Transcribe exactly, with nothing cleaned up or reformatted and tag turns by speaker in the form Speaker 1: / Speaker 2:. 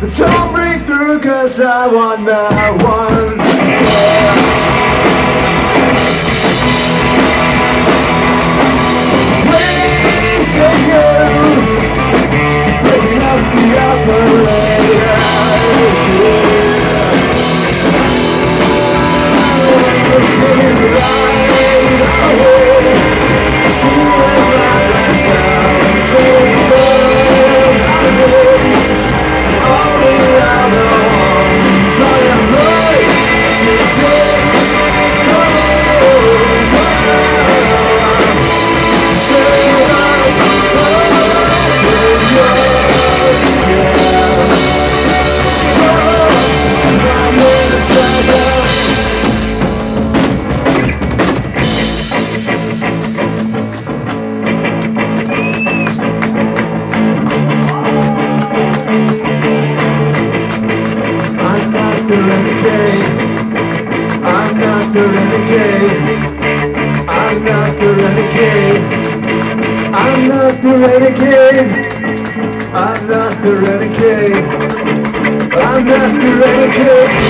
Speaker 1: But don't break through, cause I want that one. Yeah. Wasted years, breaking up the operators. Getting right away, see where my best out and so far nowadays. All around the world, so I'm right to change. Save us from your skin. I'm gonna try that. The renegade, I'm not the renegade, I'm not the renegade, I'm not the renegade, I'm not the renegade, I'm not the renegade.